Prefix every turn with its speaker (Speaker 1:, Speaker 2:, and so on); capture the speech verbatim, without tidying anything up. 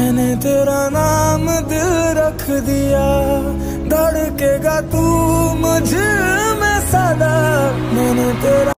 Speaker 1: मैंने तेरा नाम दिल रख दिया, धड़केगा तू मुझ में सदा। मैंने तेरा